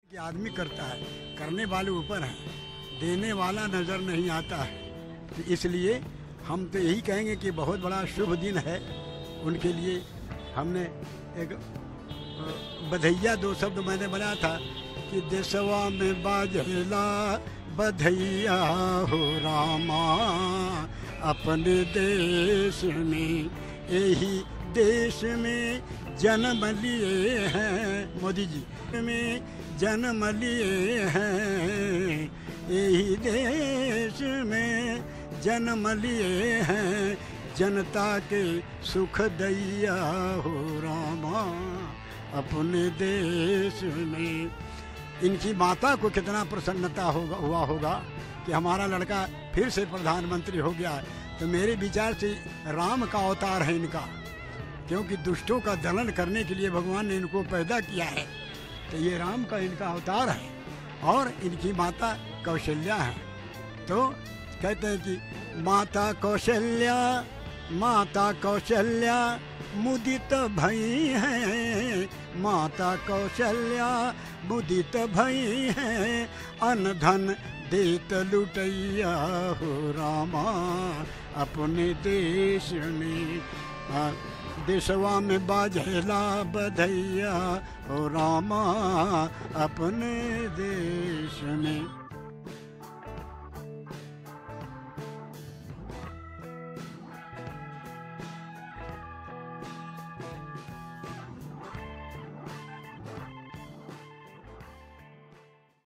कि आदमी करता है, करने वाले ऊपर हैं, देने वाला नज़र नहीं आता है। तो इसलिए हम तो यही कहेंगे कि बहुत बड़ा शुभ दिन है उनके लिए। हमने एक बधैया दो शब्द मैंने बनाया था कि देशवा में बाजेला बधैया हो रामा, अपने देश में यही देश में जन्म लिए हैं, मोदी जी में जन्म लिए हैं, यही देश में जन्म लिए हैं, जनता के सुख दैया हो रामा, अपने देश में। इनकी माता को कितना प्रसन्नता हुआ होगा कि हमारा लड़का फिर से प्रधानमंत्री हो गया। तो मेरे विचार से राम का अवतार है इनका, क्योंकि दुष्टों का दलन करने के लिए भगवान ने इनको पैदा किया है। तो ये राम का इनका अवतार है और इनकी माता कौशल्या है। तो कहते हैं कि माता कौशल्या मुदित भई हैं, माता कौशल्या मुदित भई हैं, अन्न धन देत लुटैया हो रामा, अपने देश में। देशवा में बाजेला बधैया हो रामा, अपने देश में।